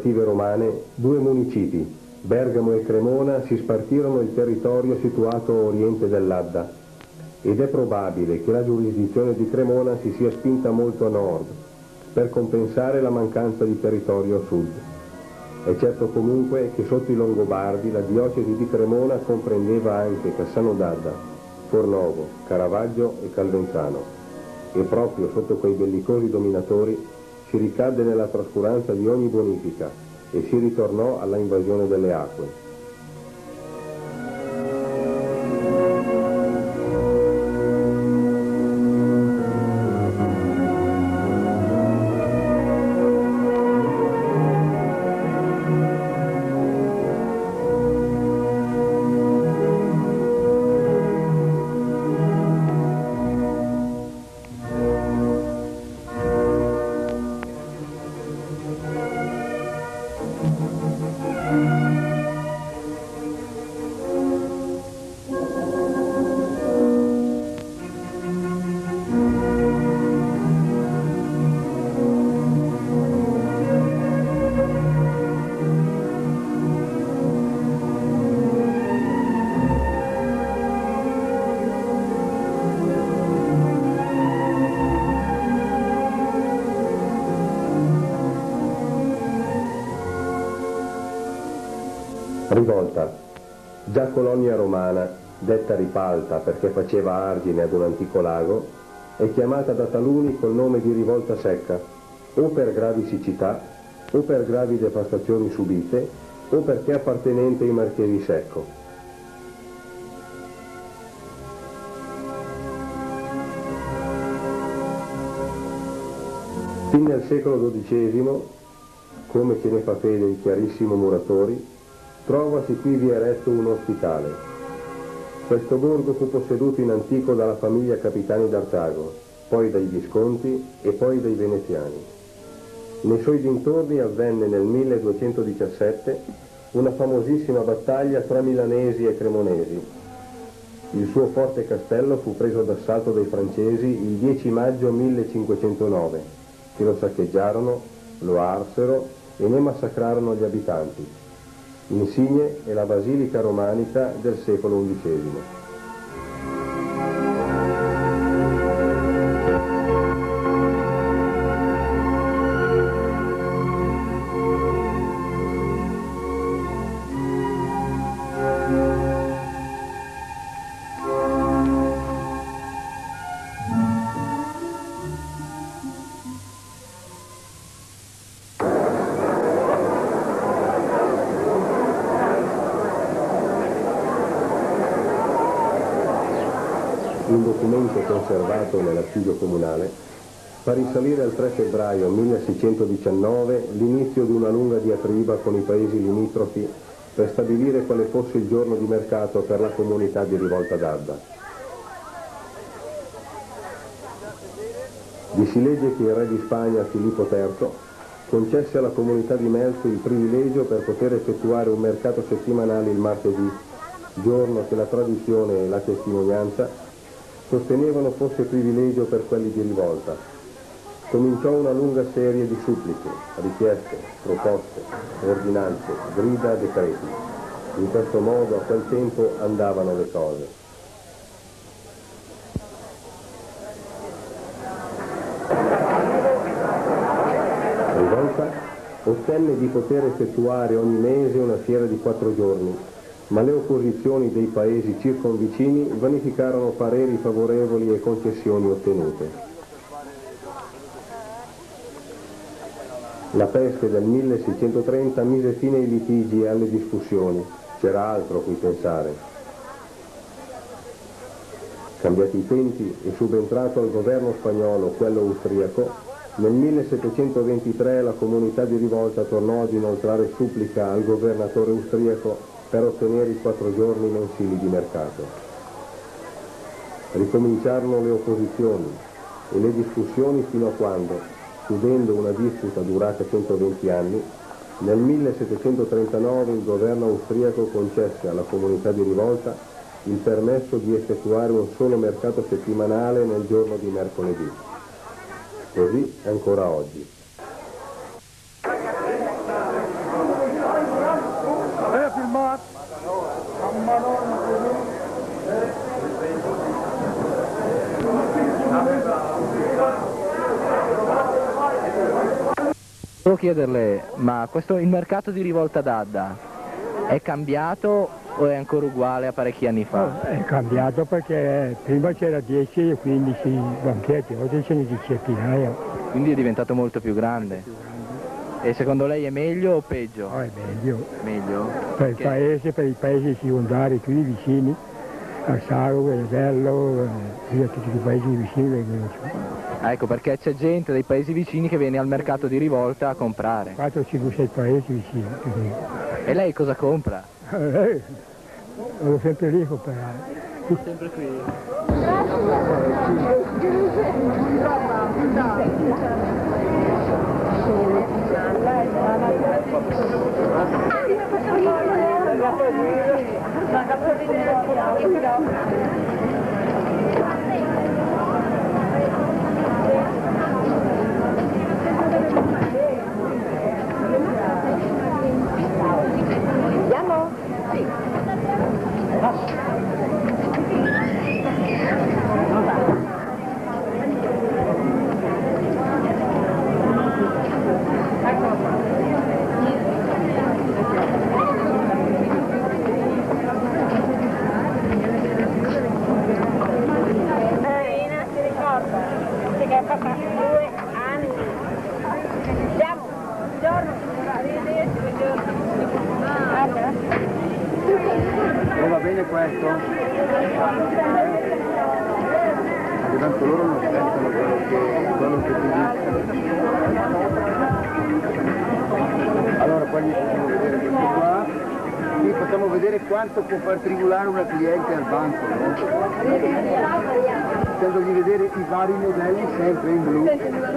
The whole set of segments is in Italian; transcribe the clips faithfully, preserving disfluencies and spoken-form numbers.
amministrative romane, due municipi, Bergamo e Cremona, si spartirono il territorio situato a oriente dell'Adda, ed è probabile che la giurisdizione di Cremona si sia spinta molto a nord per compensare la mancanza di territorio a sud. È certo comunque che sotto i Longobardi la diocesi di Cremona comprendeva anche Cassano d'Adda, Fornovo, Caravaggio e Calvenzano, e proprio sotto quei bellicosi dominatori si ricadde nella trascuranza di ogni bonifica e si ritornò alla invasione delle acque. Rivolta. Già colonia romana, detta Ripalta perché faceva argine ad un antico lago, è chiamata da taluni col nome di rivolta secca, o per gravi siccità, o per gravi devastazioni subite, o perché appartenente ai marchesi Secco. Fin nel secolo dodicesimo, come ce ne fa fede il chiarissimo Muratori, trovasi qui vi eretto un ospitale. Questo borgo fu posseduto in antico dalla famiglia Capitani d'Artago, poi dai Visconti e poi dai Veneziani. Nei suoi dintorni avvenne nel milleduecentodiciassette una famosissima battaglia tra milanesi e cremonesi. Il suo forte castello fu preso d'assalto dai francesi il dieci maggio millecinquecentonove, che lo saccheggiarono, lo arsero e ne massacrarono gli abitanti. Insigne è la basilica romanica del secolo undicesimo. Un documento conservato nell'archivio comunale fa risalire al tre febbraio milleseicentodiciannove l'inizio di una lunga diatriba con i paesi limitrofi per stabilire quale fosse il giorno di mercato per la comunità di Rivolta d'Adda. Vi si legge che il re di Spagna Filippo terzo concesse alla comunità di Melzo il privilegio per poter effettuare un mercato settimanale il martedì, giorno che la tradizione e la testimonianza sostenevano fosse privilegio per quelli di Rivolta. Cominciò una lunga serie di suppliche, richieste, proposte, ordinanze, grida, decreti. In questo modo a quel tempo andavano le cose. Rivolta ottenne di poter effettuare ogni mese una fiera di quattro giorni, ma le opposizioni dei paesi circonvicini vanificarono pareri favorevoli e concessioni ottenute. La peste del milleseicentotrenta mise fine ai litigi e alle discussioni, c'era altro a cui pensare. Cambiati i tempi e subentrato al governo spagnolo quello austriaco, nel millesettecentoventitré la comunità di Rivolta tornò ad inoltrare supplica al governatore austriaco per ottenere i quattro giorni mensili di mercato. Ricominciarono le opposizioni e le discussioni fino a quando, chiudendo una disputa durata centoventi anni, nel millesettecentotrentanove il governo austriaco concesse alla comunità di Rivolta il permesso di effettuare un solo mercato settimanale nel giorno di mercoledì. Così è ancora oggi. Volevo chiederle, ma questo, il mercato di Rivolta d'Adda è cambiato o è ancora uguale a parecchi anni fa? No, è cambiato perché prima c'era dieci o quindici banchetti, oggi ce ne sono centinaia. Quindi è diventato molto più grande. Più grande. E secondo lei è meglio o peggio? No, è meglio. Meglio? Per il paese, per i paesi secondari qui vicini, a Saro, Venedello, via tutti i paesi vicini vengono giù. Ah, ecco, perché c'è gente dei paesi vicini che viene al mercato di Rivolta a comprare. quattro, cinque, sei paesi vicini. E lei cosa compra? Eh, vado sempre lì a comprare. Sempre qui. Andiamo? Sì. Marina si ricorda che è passato due anni. Andiamo, buongiorno, arrivederci, buongiorno. Non va bene questo? Perché tanto loro non sentono quello che, quello che ti dicono. Allora poi gli facciamo vedere questo qua. Qui facciamo vedere quanto può far tribulare una cliente al banco, no? Facendogli vedere i vari modelli sempre in blu.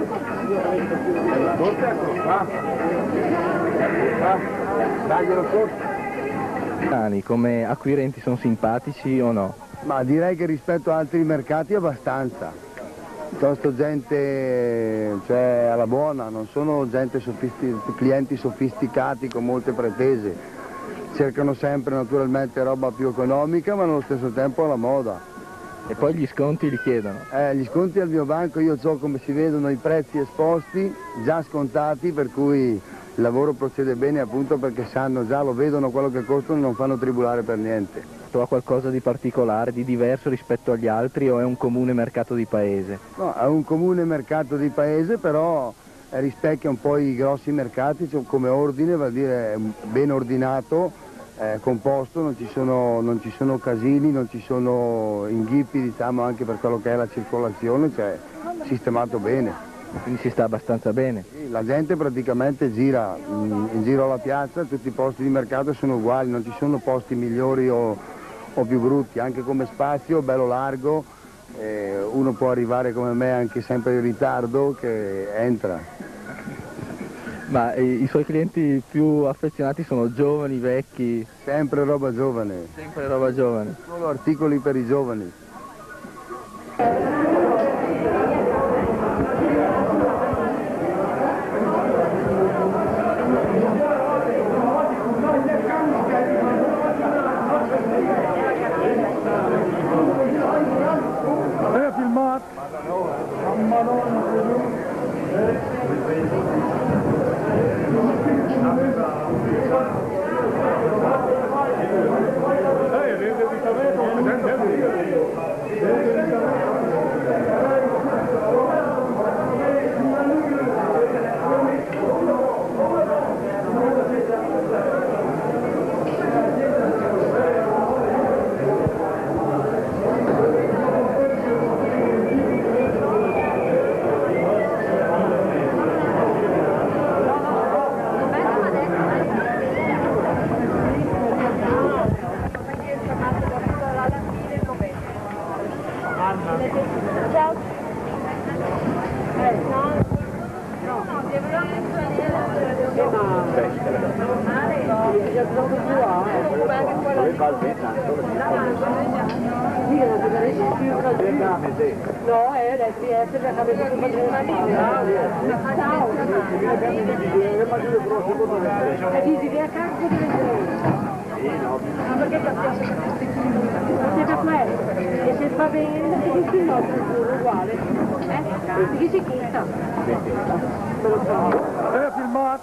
Forse eccolo qua. Eccolo qua. Daglielo sotto. Come acquirenti sono simpatici o no? Ma direi che rispetto a altri mercati abbastanza. Piuttosto gente, cioè, alla buona, non sono gente sofisti- clienti sofisticati con molte pretese. Cercano sempre naturalmente roba più economica ma nello stesso tempo alla moda. E poi gli sconti li chiedono? Eh, gli sconti al mio banco io so come si vedono i prezzi esposti, già scontati, per cui il lavoro procede bene appunto perché sanno già, lo vedono quello che costano e non fanno tribulare per niente. Ha qualcosa di particolare, di diverso rispetto agli altri o è un comune mercato di paese? No, è un comune mercato di paese, però rispecchia un po' i grossi mercati, cioè come ordine, vuol dire ben ordinato, eh, composto, non ci, sono, non ci sono casini, non ci sono inghippi, diciamo, anche per quello che è la circolazione, cioè sistemato bene. Quindi si sta abbastanza bene? Sì, la gente praticamente gira in, in giro alla piazza, tutti i posti di mercato sono uguali, non ci sono posti migliori o, o più brutti, anche come spazio, bello largo, eh, uno può arrivare come me anche sempre in ritardo che entra. Ma eh, i suoi clienti più affezionati sono giovani, vecchi? Sempre roba giovane. Sempre roba giovane. Solo articoli per i giovani. Hai filmato? Ciao. Eh, no. No, no, è l'S S perché avete fatto una linea. E dici che a cazzo deve essere? Ma perché cazzo? Siete quello? E se fa bene, tutti i nostri sono uguali. Eh? Di chi si quinta? Eh, filmato!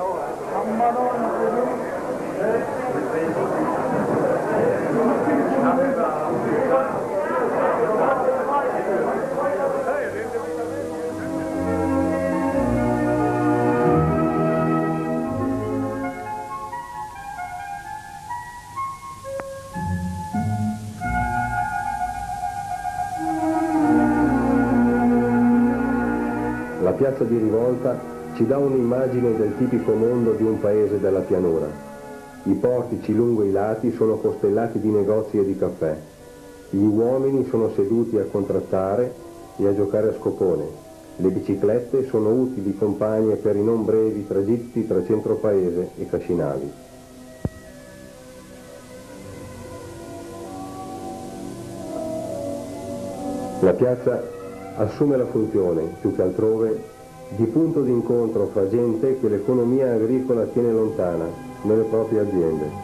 La piazza di Rivolta ci dà un'immagine del tipico mondo di un paese della pianura. I portici lungo i lati sono costellati di negozi e di caffè. Gli uomini sono seduti a contrattare e a giocare a scopone. Le biciclette sono utili compagne per i non brevi tragitti tra centro paese e Cascinavi. La piazza assume la funzione, più che altrove, di punto d'incontro fra gente che l'economia agricola tiene lontana nelle proprie aziende.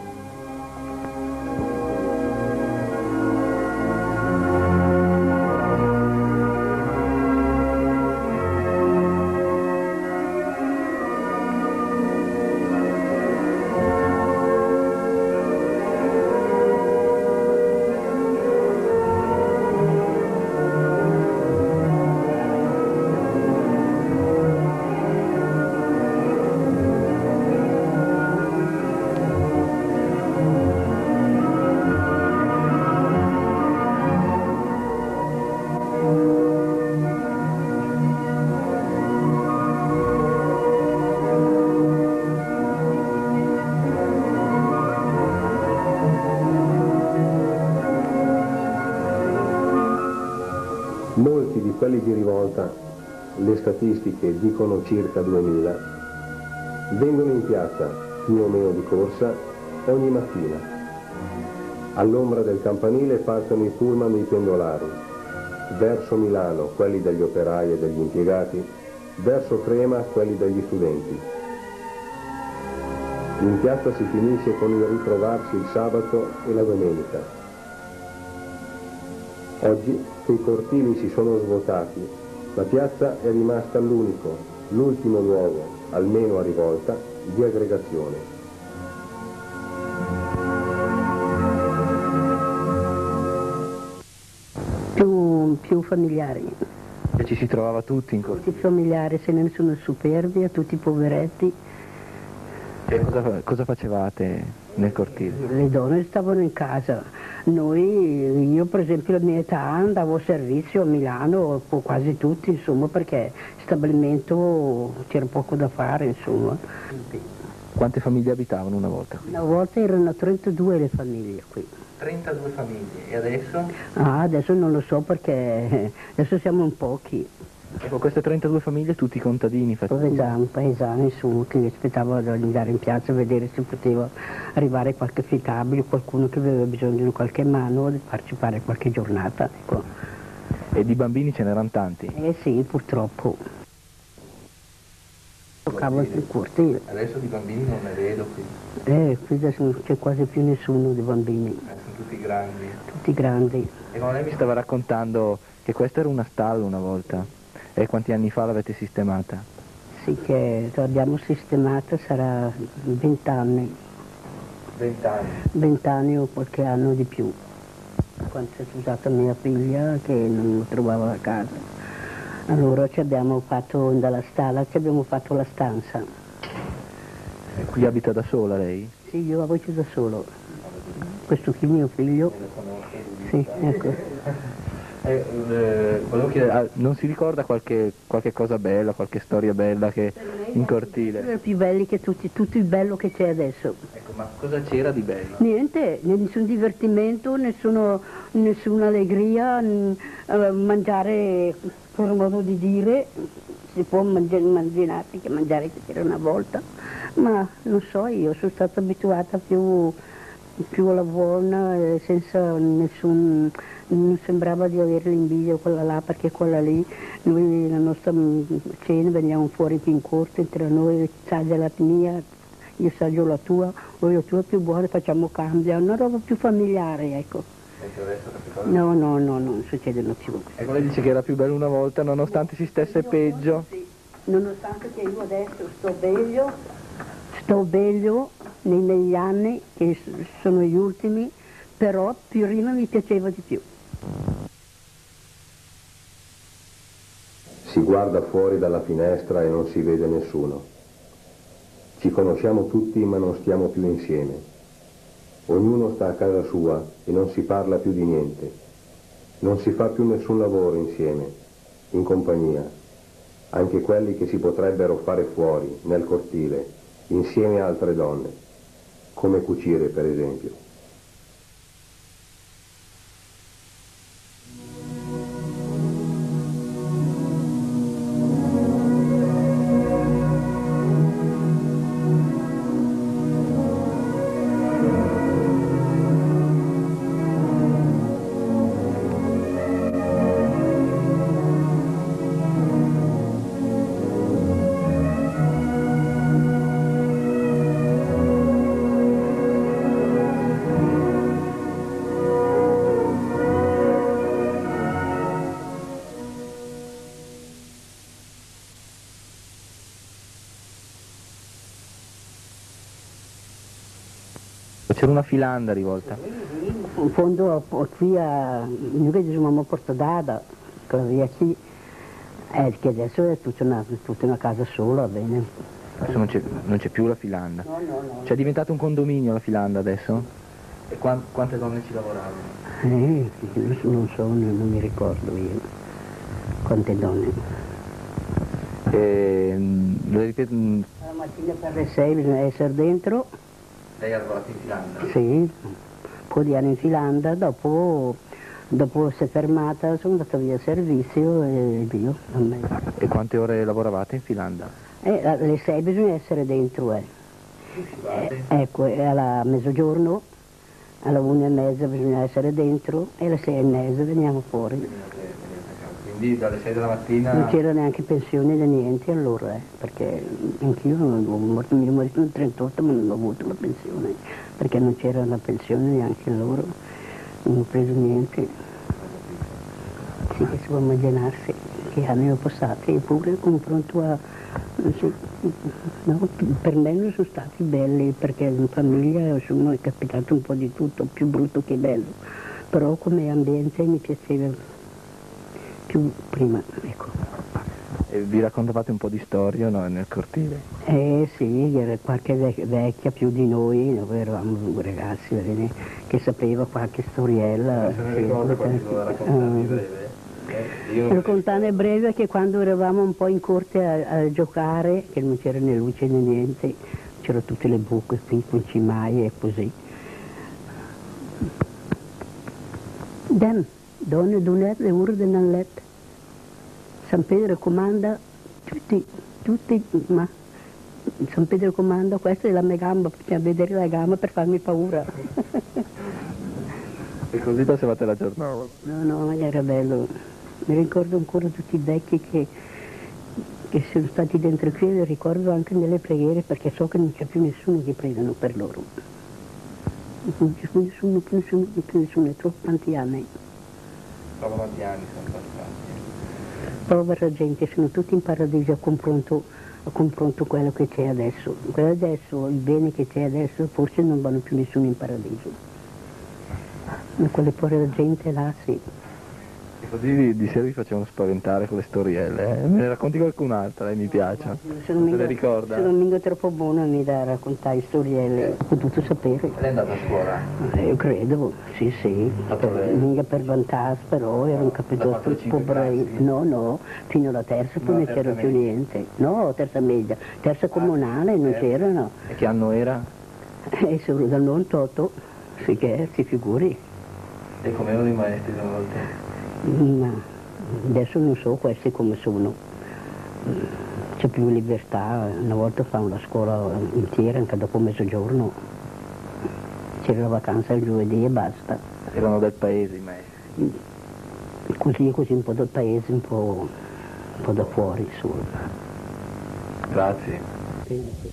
Molti di quelli di Rivolta, le statistiche dicono circa duemila, vengono in piazza, più o meno di corsa, ogni mattina. All'ombra del campanile partono i pullman dei pendolari, verso Milano quelli degli operai e degli impiegati, verso Crema quelli degli studenti. In piazza si finisce con il ritrovarsi il sabato e la domenica. Oggi che i cortili si sono svuotati, la piazza è rimasta l'unico, l'ultimo luogo, almeno a Rivolta, di aggregazione. Più, più familiari. E ci si trovava tutti in cortile. Tutti familiari, se ne sono superbi, tutti poveretti. E cosa, cosa facevate nel cortile? Le donne stavano in casa. Noi, io per esempio alla mia età andavo a servizio a Milano, quasi tutti insomma, perché stabilimento c'era poco da fare insomma. Quante famiglie abitavano una volta qui? Una volta erano trentadue le famiglie qui. trentadue famiglie, e adesso? Ah, adesso non lo so perché adesso siamo in pochi. Ecco, queste trentadue famiglie tutti contadini facevano? Paesani, paesani insomma, che aspettavano di andare in piazza a vedere se poteva arrivare qualche affittabile, qualcuno che aveva bisogno di qualche mano di partecipare a qualche giornata. Ecco. E di bambini ce n'erano tanti? Eh sì, purtroppo. Giocavo sul cortile. Adesso di bambini non ne vedo qui. Eh, qui adesso non c'è quasi più nessuno di bambini. Eh, sono tutti grandi. Tutti grandi. E come lei mi stava raccontando che questa era una stalla una volta. E quanti anni fa l'avete sistemata? Sì, che l'abbiamo sistemata sarà vent'anni. Vent'anni? Vent'anni o qualche anno di più. Quando si è sposata mia figlia che non trovava la casa. Allora ci abbiamo fatto, dalla stalla ci abbiamo fatto la stanza. E qui abita da sola lei? Sì, io abito da solo. Questo qui è mio figlio. Sì, ecco. Eh, eh, volevo chiedere, ah, non si ricorda qualche, qualche cosa bella, qualche storia bella che in cortile? Sono più belli che tutti, tutto il bello che c'è adesso. Ecco, ma cosa c'era di bello? Niente, nessun divertimento, nessuno, nessuna allegria, n- eh, mangiare, per modo di dire, si può mangiare, mangiare, che mangiare che c'era una volta, ma non so, io sono stata abituata più, più alla buona, eh, senza nessun... non sembrava di avere l'invidia quella là, perché quella lì, noi la nostra cena veniamo fuori più in corte tra noi, saggia la mia, io saggio la tua, o la tua è più buona, facciamo cambio, una roba più familiare, ecco. Ecco, adesso capito? No, no, no, non succedono più. Ecco, lei dice che era più bello una volta, nonostante si stesse peggio. Sì, nonostante che io adesso sto meglio, sto meglio nei miei anni, che sono gli ultimi, però prima mi piaceva di più. Si guarda fuori dalla finestra e non si vede nessuno. Ci conosciamo tutti ma non stiamo più insieme. Ognuno sta a casa sua e non si parla più di niente. Non si fa più nessun lavoro insieme, in compagnia. Anche quelli che si potrebbero fare fuori, nel cortile, insieme a altre donne. Come cucire, per esempio. C'era una filanda rivolta. In fondo qui a noi diciamo a Porto d'Ada, quella via qui, eh, che adesso è tutta una, tutta una casa sola, bene. Adesso non c'è più la filanda. No, no, no. C'è diventato un condominio la filanda adesso? E quant, quante donne ci lavoravano? Eh, non so, non mi ricordo io quante donne. E, lo ripeto, la mattina per le sei bisogna essere dentro. lei ha lavorato in filanda? Sì, un po' di anni in filanda, dopo, dopo si è fermata, sono andata via a servizio e via. A me. E quante ore lavoravate in filanda? Eh, alle sei bisogna essere dentro, eh. eh ecco, alla mezzogiorno, alla una e mezza bisogna essere dentro e alle sei e mezza veniamo fuori. Quindi dalle sei della mattina... Non c'era neanche pensione né niente allora, eh, perché anch'io non ho morto, mio marito nel trentotto ma non ho avuto la pensione, perché non c'era la pensione neanche loro, non ho preso niente. Sì, che si può immaginarsi che anni ho passati, eppure sono pronto a... No, per me non sono stati belli, perché in famiglia insomma, è capitato un po' di tutto, più brutto che bello, però come ambiente mi piaceva più prima, ecco. E vi raccontavate un po' di storia, no, nel cortile? Eh sì, era qualche vec vecchia più di noi, noi eravamo ragazzi, bene, che sapeva qualche storiella. Se ne sì, ricorda qualche da raccontarmi breve? Eh, raccontare breve che quando eravamo un po' in corte a, a giocare, che non c'era né luce né niente, c'erano tutte le buche qui, con cimai e così. Dan. Donne donette le ore nel letto. San Pedro comanda tutti, tutti, ma San Pedro comanda, questa è la mia gamba, bisogna vedere la gamba per farmi paura. E così passavate la giornata? No, no, ma era bello. Mi ricordo ancora tutti i vecchi che, che sono stati dentro qui, li ricordo anche nelle preghiere perché so che non c'è più nessuno che pregano per loro. Non c'è più nessuno, più nessuno, più nessuno, è troppo tanti anni. Dopo quanti anni sono passati? Povera gente, sono tutti in paradiso a confronto, a confronto quello che c'è adesso. Quello adesso, il bene che c'è adesso, forse non vanno più nessuno in paradiso. Ma quelle povere gente là, sì. E così di, di sera vi facevano spaventare con le storielle, eh? Me ne racconti qualcun'altra, lei mi piace. Sono Se mica, le ricorda? sono mica troppo buona mi da raccontare storielle, ho potuto sapere. Lei è andata a scuola? Eh, io credo, sì, sì, per, mica per vantarsi, però ero un capitolo pobre. No, no, fino alla terza poi non c'era più niente. No, terza media, terza comunale non c'erano. E che anno era? E sono dal novantotto, sì che si figuri. E come erano i maestri una volta? Ma adesso non so questi come sono. C'è più libertà, una volta fanno la scuola intera anche dopo mezzogiorno. C'era la vacanza il giovedì e basta. Erano del paese i maestri? Così, così un po' del paese, un po', un po' da fuori solo. Grazie. Sì.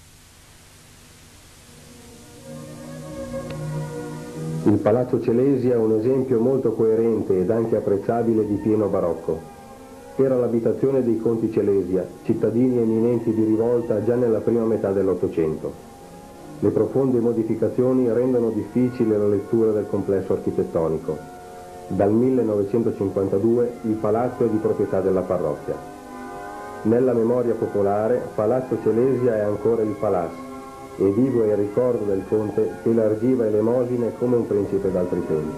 Il Palazzo Celesi è un esempio molto coerente ed anche apprezzabile di pieno barocco. era l'abitazione dei conti Celesia, cittadini eminenti di rivolta già nella prima metà dell'Ottocento. Le profonde modificazioni rendono difficile la lettura del complesso architettonico. Dal millenovecentocinquantadue il palazzo è di proprietà della parrocchia. Nella memoria popolare, Palazzo Celesia è ancora il Palazzo, e vivo è il ricordo del conte che elargiva elemosine come un principe d'altri tempi.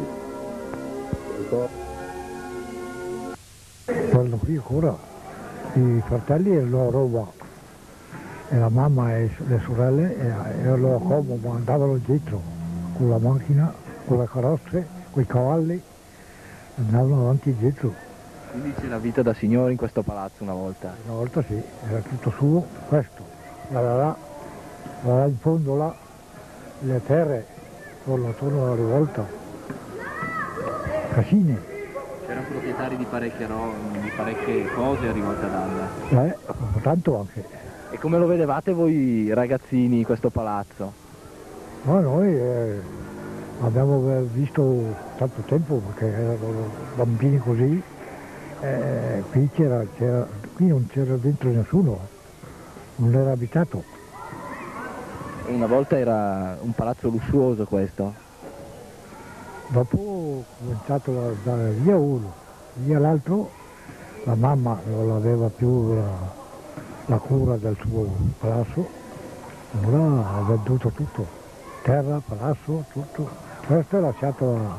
Quando qui ancora i fratelli erano a Roma e la mamma e le sorelle erano a Como, ma andavano dietro con la macchina, con le carrozze, con i cavalli, andavano avanti e dietro. Quindi c'è la vita da signore in questo palazzo una volta? Una volta sì, era tutto suo, questo, là, là, là, là in fondo là, le terre, torno attorno alla rivolta, casine. C'erano proprietari di parecchie, ro- di parecchie cose a Rivolta d'Adda. Eh, tanto anche. E come lo vedevate voi ragazzini questo palazzo? No, noi eh, abbiamo visto tanto tempo perché erano bambini così, eh, qui, c'era, c'era, qui non c'era dentro nessuno, non era abitato. Una volta era un palazzo lussuoso questo? Dopo ho cominciato a dare via uno, via l'altro, la mamma non aveva più la, la cura del suo palazzo, allora ha venduto tutto, terra, palazzo, tutto. Questo è lasciato a,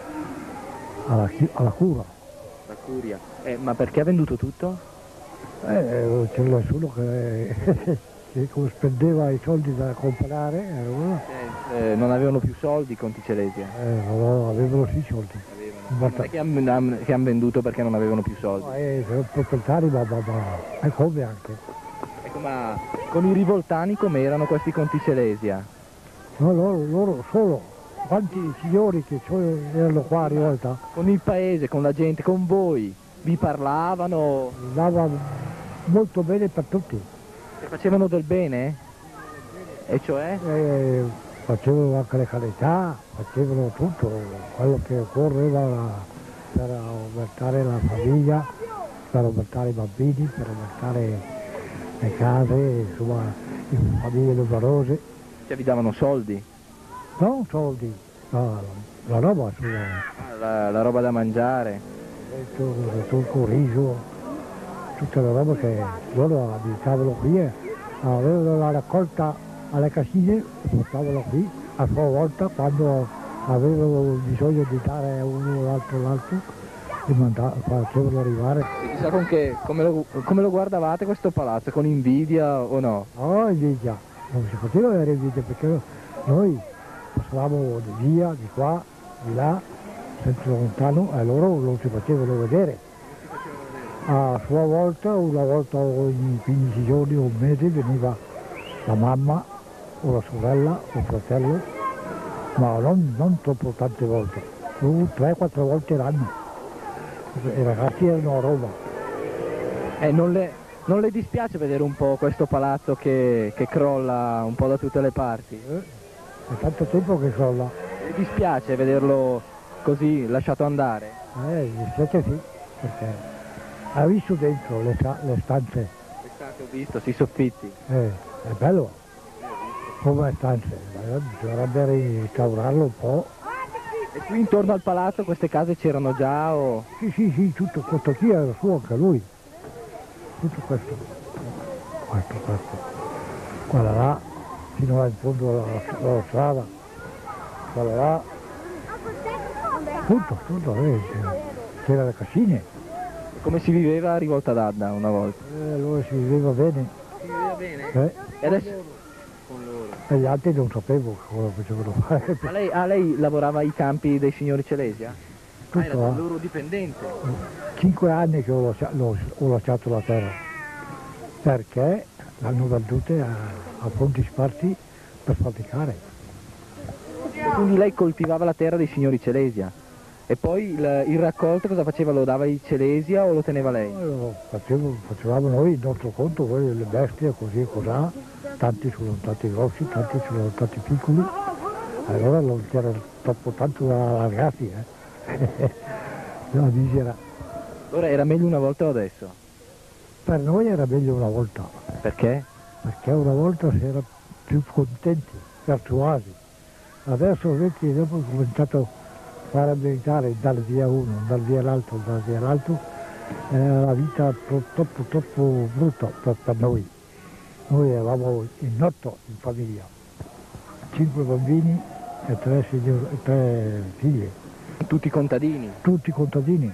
alla, alla cura. La curia. Eh, ma perché ha venduto tutto? Eh, c'era nessuno che, che spendeva i soldi da comprare, allora, Eh, non avevano più soldi i conti Celesia? eh, no, avevano sì soldi. Non è che hanno han venduto perché non avevano più soldi. No, eh, sono proprietari, ma, ma, ma è come anche. Ecco, ma con i rivoltani come erano questi conti Celesia? No, loro, loro solo, quanti signori che erano qua a Rivolta, Con il paese, con la gente, con voi? Vi parlavano? andava molto bene per tutti. E facevano del bene? E cioè? Eh, facevano anche le carità, facevano tutto, quello che occorreva per aumentare la famiglia, per aumentare i bambini, per aumentare le case, insomma, le famiglie numerose. Cioè vi davano soldi? Non soldi, no, la roba, sulla, La, la roba da mangiare? tutto il riso, tutta la roba che loro abitavano qui, eh, avevano la raccolta alle casine, portavano qui, a sua volta quando avevano bisogno di dare uno l'altro l'altro, li mandavano, facevano arrivare. E chissà con che, come, lo, come lo guardavate questo palazzo? Con invidia o no? Oh, invidia, non si poteva avere invidia perché noi passavamo di via, di qua, di là, senza lontano, e loro non si facevano vedere. A sua volta, una volta ogni quindici giorni o un mese veniva la mamma o la sorella o il fratello, ma non, non troppo tante volte, su tre quattro volte l'anno. I ragazzi erano a Roma. Eh, non le, non le dispiace vedere un po' questo palazzo che, che crolla un po' da tutte le parti? Eh, è tanto tempo che sono là. Le dispiace vederlo così lasciato andare? Eh, mi dispiace sì, perché ha visto dentro le, le stanze. Le stanze ho visto, sì, i soffitti. Eh, è bello. Come stanze, bisognerebbe restaurarlo un po'. E qui intorno al palazzo queste case c'erano già o... Sì, sì, sì, tutto questo qui era suo anche lui. Tutto questo. Questo, questo. Quella là, fino in fondo alla, alla strada. Quella là. Tutto, tutto, eh, c'era le casine. Come si viveva a Rivolta d'Adda una volta? Eh, allora si viveva bene. Si viveva bene? Eh, E adesso... Con loro. e gli altri non sapevo cosa facevano fare. Ma lei, ah, lei lavorava ai campi dei signori Celesia? Ah, era Tutto, un eh. loro dipendente. Cinque anni che ho, lascia- l'ho- ho lasciato la terra, perché l'hanno vendute a, a fondi sparsi per fabbricare. E quindi lei coltivava la terra dei signori Celesia. E poi il, il raccolto cosa faceva? Lo dava ai Celesia o lo teneva lei? Allora, facevo- facevamo noi il nostro conto, voi le bestie così e cos'ha, tanti sono stati grossi, tanti sono stati piccoli, allora non c'era troppo tanto da allargarsi, eh. La misera. Allora era meglio una volta o adesso? Per noi era meglio una volta, Perché? perché una volta si era più contenti, virtuosi. Adesso vedi, dopo ho cominciato a fare il militare, dal via uno, dal via l'altro, dal via l'altro, è una vita troppo, troppo brutta per, per noi. Noi eravamo in otto in famiglia, cinque bambini e tre, signor, e tre figlie, Tutti contadini. tutti contadini.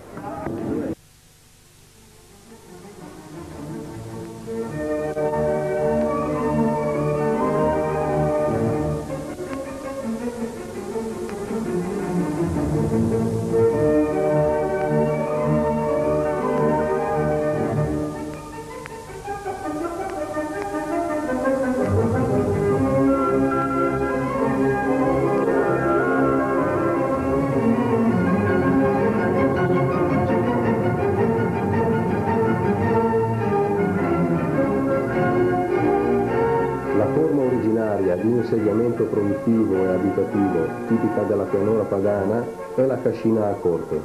Di insediamento produttivo e abitativo tipica della pianura padana è la cascina a corte.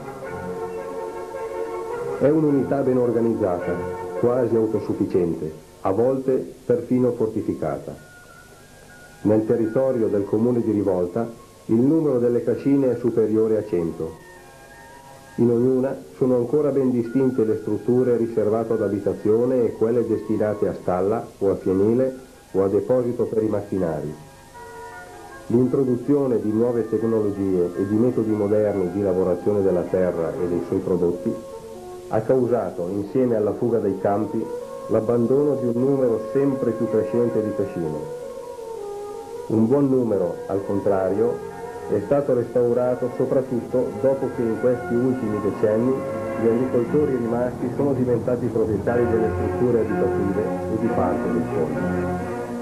È un'unità ben organizzata, quasi autosufficiente, a volte perfino fortificata. Nel territorio del comune di Rivolta il numero delle cascine è superiore a cento. In ognuna sono ancora ben distinte le strutture riservate ad abitazione e quelle destinate a stalla o a fienile o a deposito per i macchinari. L'introduzione di nuove tecnologie e di metodi moderni di lavorazione della terra e dei suoi prodotti ha causato, insieme alla fuga dai campi, l'abbandono di un numero sempre più crescente di cascine. Un buon numero, al contrario, è stato restaurato soprattutto dopo che in questi ultimi decenni gli agricoltori rimasti sono diventati proprietari delle strutture abitative e di parte del fondo.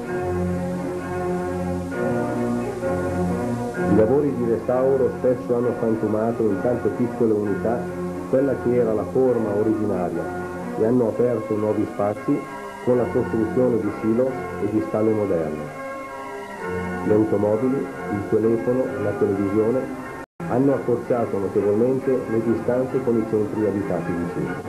I lavori di restauro spesso hanno frantumato in tante piccole unità quella che era la forma originaria e hanno aperto nuovi spazi con la costruzione di silos e di stalle moderne. Le automobili, il telefono, la televisione hanno accorciato notevolmente le distanze con i centri abitati vicini.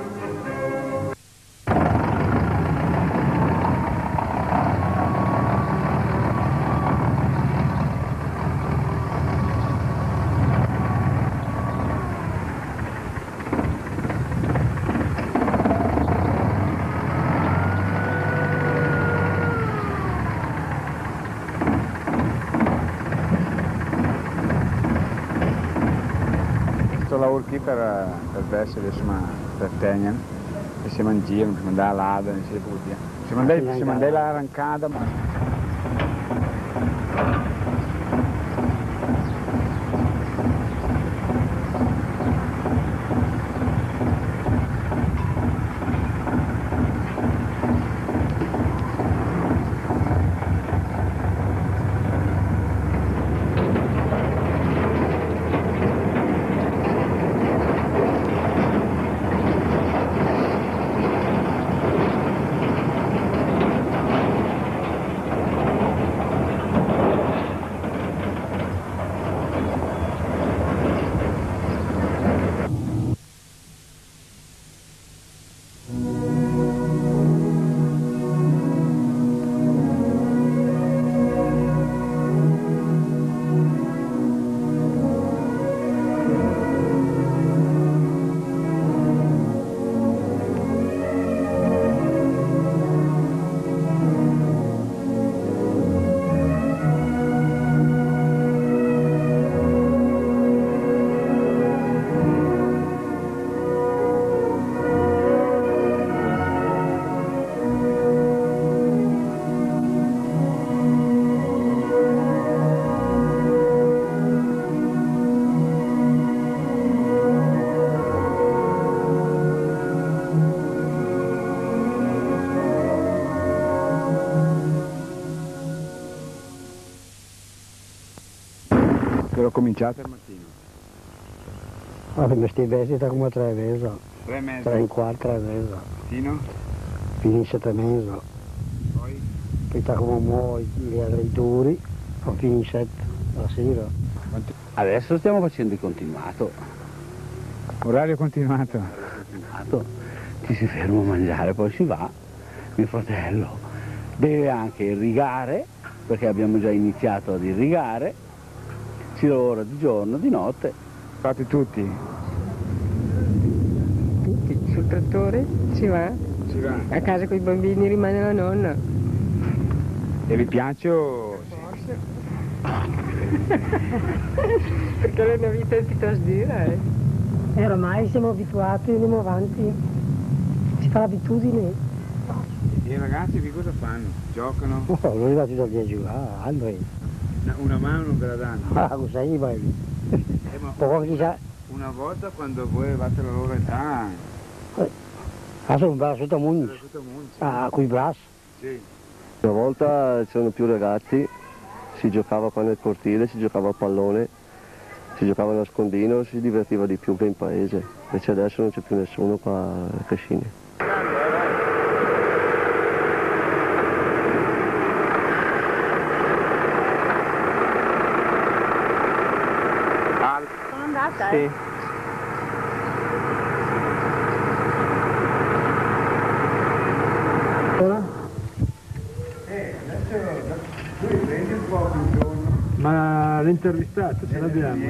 Lavoro qui per, per verso adesso ma per Tegnan e si mangiano, si manda l'ada, si budia. Si manda, si manda l'arrancata ma... Ho cominciato al mattino. Allora, questi mesi da come tre mesi. Tre mesi? Tre in quattro, tre mesi. Fino? Finisce tre mesi. Poi? Poi sta come muoio gli altri duri, o finisce la sera. Adesso stiamo facendo il continuato. Orario continuato. Continuato, ci si ferma a mangiare, poi si va. Mio fratello deve anche irrigare, perché abbiamo già iniziato ad irrigare, si lavora di giorno, di notte. Fate tutti? Tutti, sul trattore si va. Si va. A casa con i bambini rimane la nonna. E vi piace o... Perché è una vita piuttosto dura, eh. E ormai siamo abituati, andiamo avanti. Si fa l'abitudine. E i ragazzi che cosa fanno? Giocano? Oh, sono arrivati da a giocare, Andrea. Una, una mano non ve la danno? Ah, cos'è, vai? Eh, ma Poco chissà. una volta quando voi avevate la loro età... Ah, sono un braccio da munci. Ah, qui braccio. Sì. Una volta c'erano più ragazzi, si giocava qua nel cortile, si giocava a pallone, si giocava a nascondino, si divertiva di più che in paese. Invece adesso non c'è più nessuno qua a Cascine. Sono andata, Sì. eh. Ma l'intervistato ce l'abbiamo?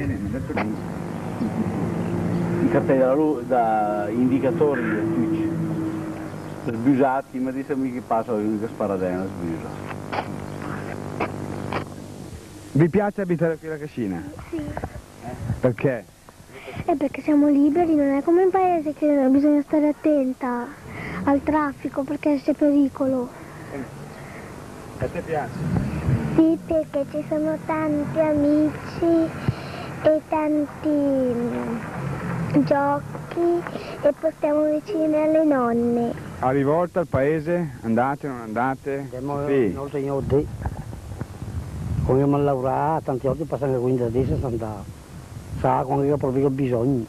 I cartelli da, lu- da indicatori tutti sbusati, ma di sembra che passa che sparadena sbusa. Vi piace abitare qui a Cascina? Sì, Perché? è perché siamo liberi, non è come in paese che bisogna stare attenta al traffico perché c'è pericolo. A te piace? Sì, perché ci sono tanti amici e tanti mm, giochi e stiamo vicini alle nonne. A rivolta al paese? Andate, non andate? Andiamo Sì. noi signori, come abbiamo lavorato, tanti oggi passano quindici adesso sono andato. Sa, quando ho proprio bisogno.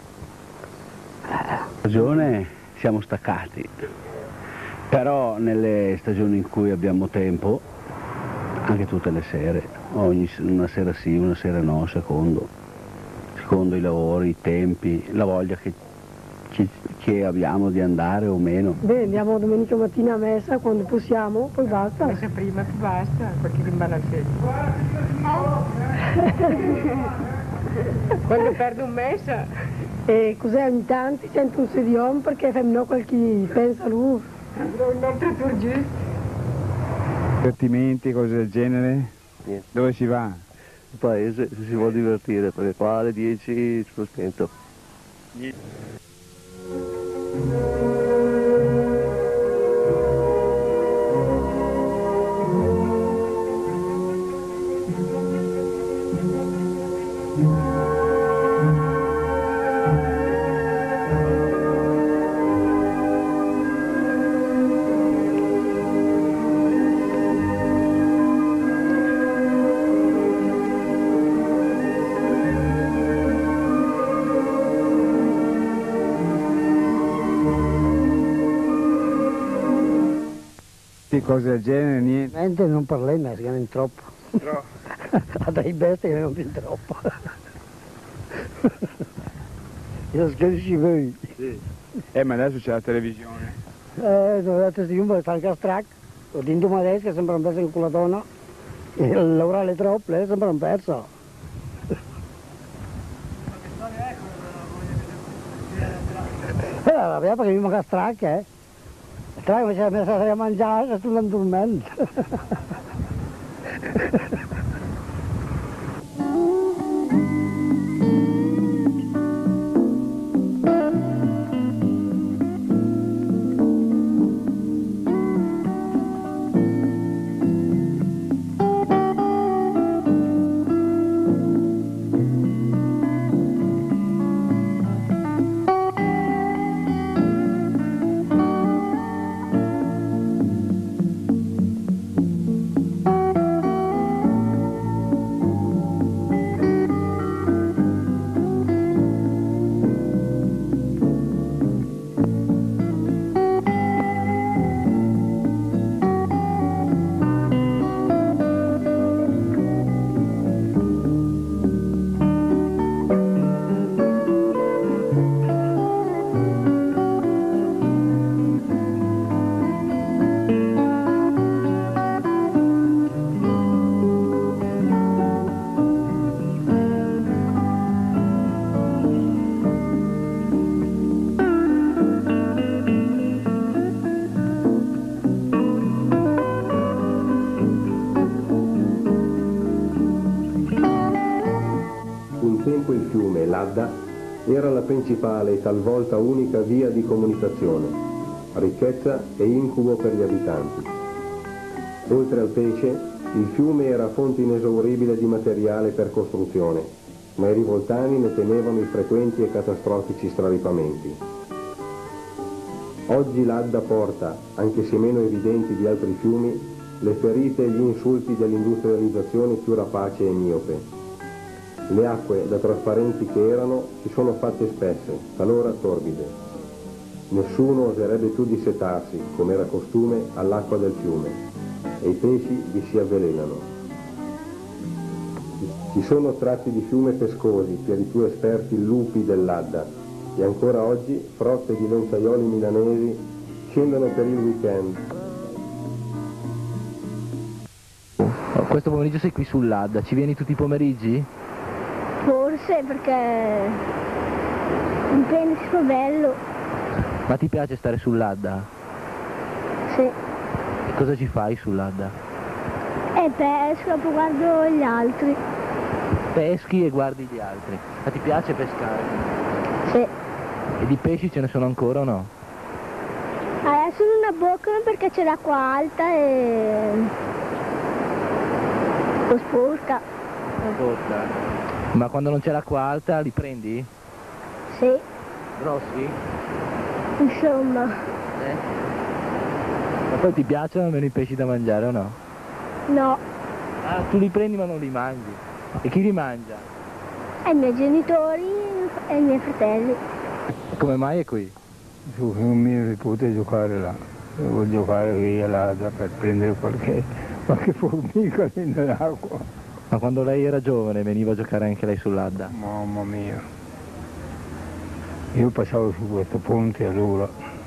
La stagione siamo staccati, però nelle stagioni in cui abbiamo tempo, anche tutte le sere, ogni, una sera sì, una sera no, secondo, secondo i lavori, i tempi, la voglia che, che, che abbiamo di andare o meno. Beh, andiamo domenica mattina a messa quando possiamo, poi basta. Messa prima più basta, perché rimane al freddo. Quando perdo un messa. E cos'è ogni tanto sento un sedione perché femmino quel chi pensa a lui. Un altro tour giù. Divertimenti, cose del genere? Niente. Dove si va? Il paese se si vuole divertire, perché qua alle dieci sono spento. Cose del genere, niente? Niente, non parliamo, si chiama troppo. Troppo. A dai bestie non più troppo. Io scherzi voi. Sì. Eh, ma adesso c'è la televisione. Eh, dovete di un sta anche strac. Ho detto ma adesso che sembra un pezzo con la donna. E lavorare troppo, lei sembra un pezzo. Eh, la via perché mi manca strac, eh. Strac mi c'è messo a mangiare, sto andando dormendo. Comunque il fiume, l'Adda, era la principale e talvolta unica via di comunicazione, ricchezza e incubo per gli abitanti. Oltre al pesce, il fiume era fonte inesauribile di materiale per costruzione, ma i rivoltani ne temevano i frequenti e catastrofici straripamenti. Oggi l'Adda porta, anche se meno evidenti di altri fiumi, le ferite e gli insulti dell'industrializzazione più rapace e miope. Le acque, da trasparenti che erano, si sono fatte spesse, talora torbide. Nessuno oserebbe più dissetarsi, come era costume, all'acqua del fiume, e i pesci vi si avvelenano. Ci sono tratti di fiume pescosi, per i più esperti lupi dell'Adda, e ancora oggi frotte di lanciaioli milanesi scendono per il weekend. Questo pomeriggio sei qui sull'Adda, ci vieni tutti i pomeriggi? Forse, perché dipende se fa bello. Ma ti piace stare sull'Adda? Sì. E cosa ci fai sull'Adda? E pesco, poi guardo gli altri. Peschi e guardi gli altri. Ma ti piace pescare? Sì. E di pesci ce ne sono ancora o no? Adesso non abboccano perché c'è l'acqua alta e... lo sporca. Sporca. Ma quando non c'è l'acqua alta li prendi? Sì. Grossi? Insomma. Eh? Ma poi ti piacciono almeno i pesci da mangiare o no? No. Ah, tu li prendi ma non li mangi. E chi li mangia? E i miei genitori e i miei fratelli. E come mai è qui? Su, non mi nipote giocare là. Devo giocare qui all'Adda per prendere qualche, qualche formica nell'acqua. Ma quando lei era giovane veniva a giocare anche lei sull'Adda? Mamma mia. Io passavo su questo ponte allora.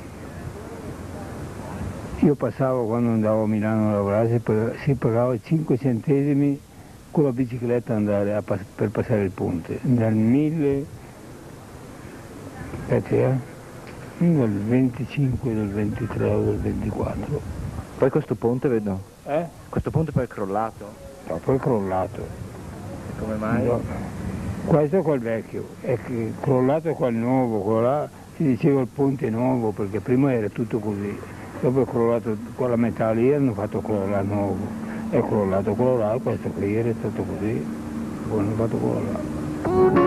Io passavo quando andavo a Milano a lavorare, si pagava cinque centesimi con la bicicletta andare a, per passare il ponte. Nel mille... aspetta, eh? Nel venticinque, del ventitré o del ventiquattro. Poi questo ponte vedo? Eh? Questo ponte poi è crollato? No, poi è crollato. E come mai? No. Questo è quel vecchio, è crollato quel nuovo, quello là si diceva il ponte nuovo perché prima era tutto così, dopo è crollato quella metà lì e hanno fatto crollare nuovo, è crollato quello là, questo qui era tutto così, poi hanno fatto quello là.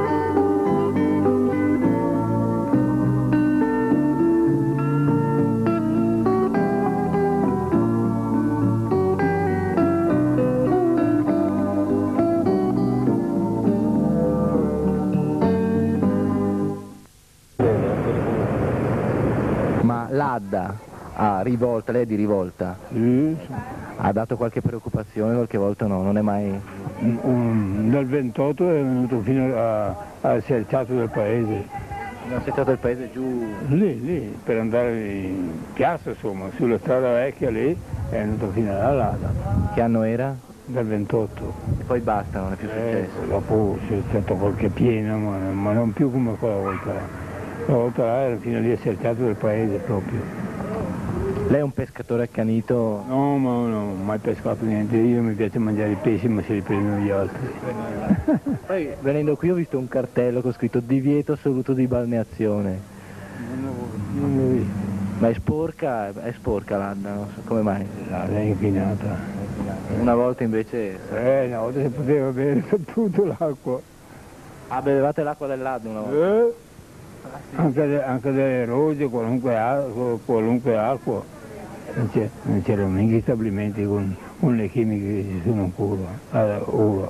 L'Adda ha rivolta, lei è di rivolta? Mm. Ha dato qualche preoccupazione qualche volta o no? Non è mai... Um, dal ventotto è venuto fino al selciato del paese. Al selciato del paese giù? Lì, lì, per andare in piazza insomma, sulla strada vecchia lì è venuto fino all'Adda. Che anno era? Dal ventotto. E poi basta, non è più successo? Eh, dopo c'è stata qualche piena, ma, ma non più come quella volta là. Una volta là era fino lì asserciato del paese proprio. Lei è un pescatore accanito? No, ma non ho mai pescato niente, io mi piace mangiare i pesci ma se li prendono gli altri. Poi venendo qui ho visto un cartello con scritto divieto assoluto di balneazione. Non l'ho visto. Ma è sporca, è sporca l'Adda, non so come mai. L'Adda è inquinata. Una volta invece... Eh, una volta si poteva bere tutto l'acqua. Ah, bevevate l'acqua dell'Adda una volta? Eh. Anche, de, anche delle rose, qualunque acqua, qualunque acqua. Non c'erano mica stabilimenti con, con le chimiche che ci sono ancora, ora.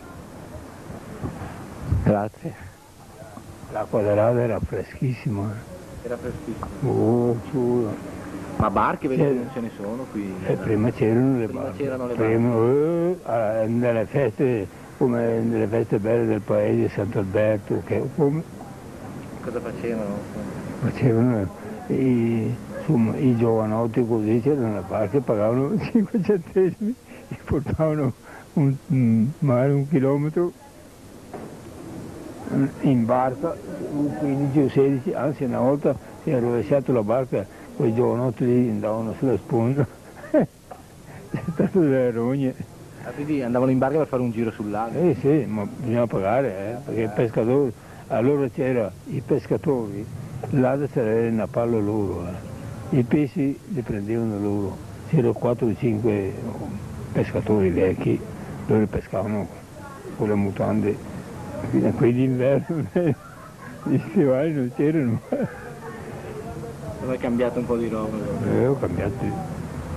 Grazie. L'acqua dell'Adda era freschissima. Era freschissima? Oh, solo. Ma barche vedi che non ce ne sono qui? E prima c'erano le barche. C'erano le barche. Prima, eh, nelle feste, come nelle feste belle del paese, Sant'Alberto, che come... Cosa facevano? Facevano i, insomma, i giovanotti così, c'erano le barche, pagavano cinque centesimi e portavano un, un, magari un chilometro in barca, quindici o sedici, anzi una volta si è rovesciato la barca, quei giovanotti lì andavano sulla sponda, c'è stato delle rogne. Ah, quindi andavano in barca per fare un giro sul lago? Eh sì, ma bisognava pagare, eh, perché i pescatori, allora c'era i pescatori, là c'era una palla loro, eh. I pesci li prendevano loro, c'erano quattro o cinque pescatori vecchi, loro pescavano con le mutande, fino a quelli d'inverno, gli stivali non c'erano. Dove è cambiato un po' di roba? Eh, ho cambiato.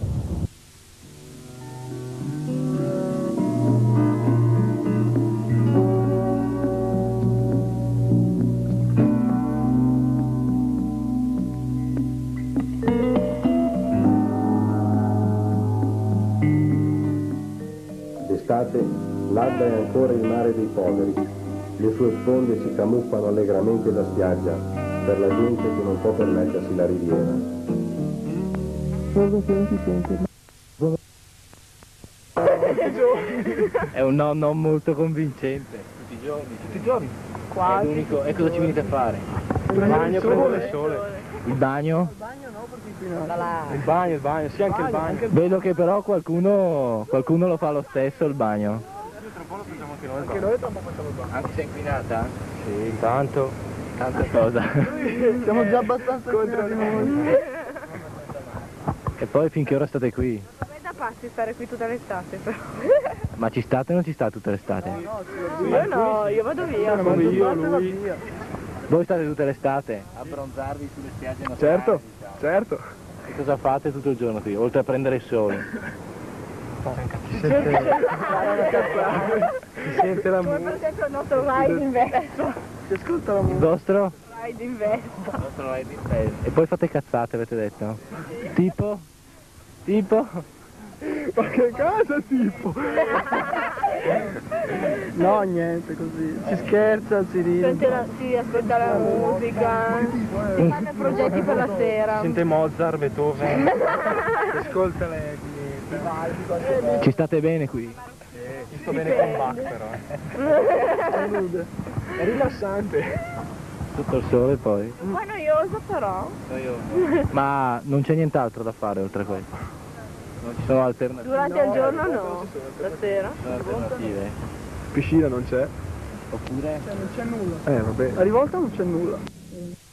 D'estate l'Adda è ancora il mare dei poveri, le sue sponde si camuffano allegramente da spiaggia per la gente che non può permettersi la riviera. Cosa che non si sente? È un no non molto convincente. Tutti i giorni. Tutti i giorni? Quasi. È l'unico. E cosa ci venite a fare? Il bagno, prendere il sole. Il bagno? Il bagno, il bagno, sì anche il bagno. Vedo che però qualcuno, qualcuno lo fa lo stesso il bagno. Tra un po' lo facciamo anche noi. Anche noi tra un po' facciamo il bagno. Anche se è inquinata? Sì, tanto. Tanta cosa. Siamo già abbastanza contro di noi. E poi finché ora state qui? È da pazzi stare qui tutta l'estate però. Ma ci state o non ci state tutte l'estate? Io no, io vado via. Come io, lui. Voi state tutte l'estate? Abbronzarvi sulle spiagge nostre. Certo, certo. E cosa fate tutto il giorno qui, oltre a prendere il sole? Si sente, si sente la Come per musica. esempio il nostro ride d'inverno. Si ascolta la Il musica. vostro? Ride d'inverno. Il vostro ride d'inverno. E poi fate cazzate, avete detto? Tipo? Tipo? Ma che cosa tipo? No, niente così. Si scherza, si ride. Sente la, si ascolta la musica, si fanno progetti per la sera. Sente Mozart, Beethoven. Si ascolta le, le... Ci state bene qui? Ci sto bene con Bach però. È rilassante. Tutto il sole poi? Un po' noioso però. Ma non c'è nient'altro da fare oltre a questo? Non ci sono alternative? Durante il giorno no, la sera. Sono alternative? Piscina non c'è. Oppure? Non c'è nulla. Eh vabbè. A rivolta non c'è nulla.